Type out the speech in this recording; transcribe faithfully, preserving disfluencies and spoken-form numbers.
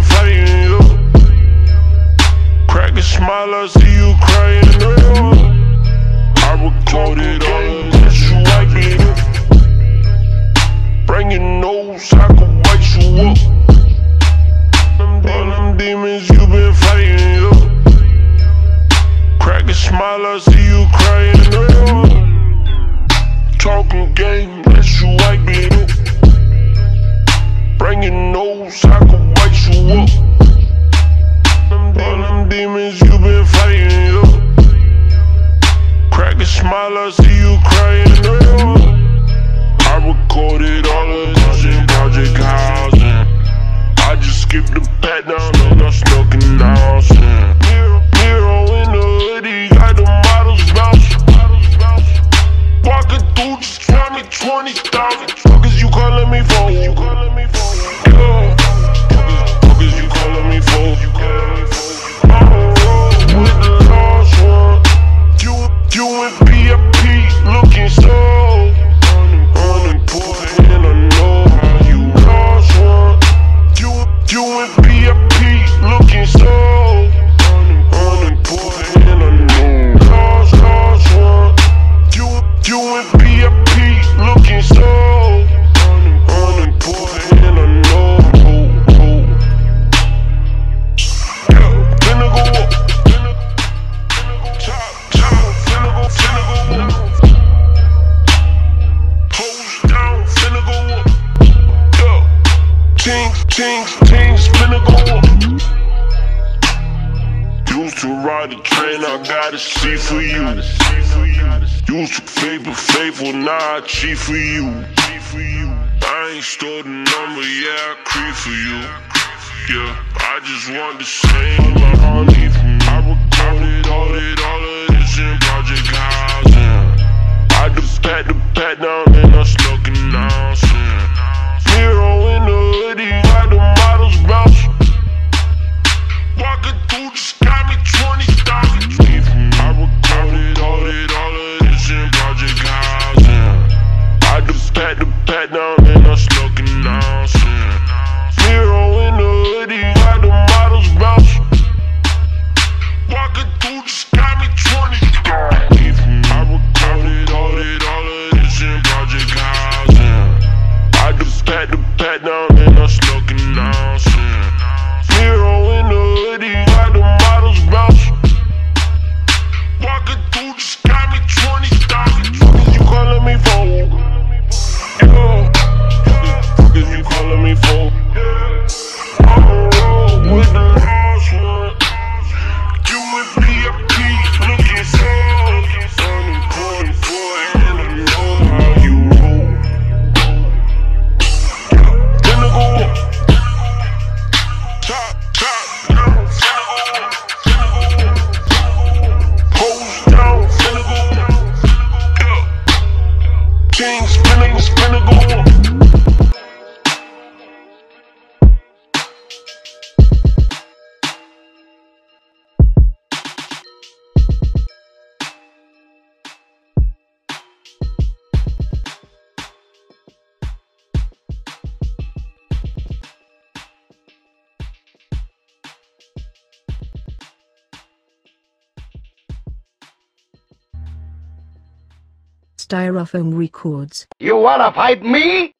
fighting, yo. Crack a smile, I see you crying, yo. I recorded all that you like me. Bring your nose, I can white you up. All them demons you been fighting, yo. Crack a smile, I see you crying, yo. Talking game, that you like me. Bring your nose, I can white you up. All them demons you been fighting, yo. Crack a smile, I see you crying, yo. I recorded all of this in Project Housing. I just skipped the pat down and I snuck in the house. Hero in the hoodie, got the models bouncing. Walking through, just twenty, twenty thousand. Fuck is you calling me for? You calling me for? Yeah. Fuck is you calling me for? You calling me for? I'm on road with the last one. You, you and B I P looking so unimportant, and I know how you lost one. You, you and B I P looking so unimportant, and I know lost, lost one. You, you and B I P looking so unimportant, and I know. Yeah, finna go up. Top, top, finna go, finna go up. Pose down, finna go up. Yeah, tings, tings, tings, finna go up. Used to ride the train, I gotta see for you. Used to favor faithful, now I cheat for you. I ain't stored the number, yeah, I creep for you. Yeah, I just want the same honey from you. I recorded all it, all of this in Project Housing. I just pat the pat down and I snuck in the house. Hero in the hoodie, got the models bouncing. Walking through, just got me twenty thousand. I recorded all it, all of this in Project Housing. I just pat the pat down and I snuck in the house. Hero in the hoodie, got the models bouncing. Walking through, just got me twenty thousand. I recorded all it, all of this in Project Housing. I just pat the pat down and I snuck in the house. Hero in the hoodie, got the models bouncing. Walking through, just got me twenty thousand. Fuck is you calling me for? Yeah. Fuck is you calling me for? I'm on road with the last one. You and B I P looking so unimportant for it, and I know how you roll. Yeah. Finna go up. Top, top, down, finna go up. Finna go up. Pose down, finna go up. Yeah. Kings, finna, finna go up. Styrofoam Records. You wanna fight me?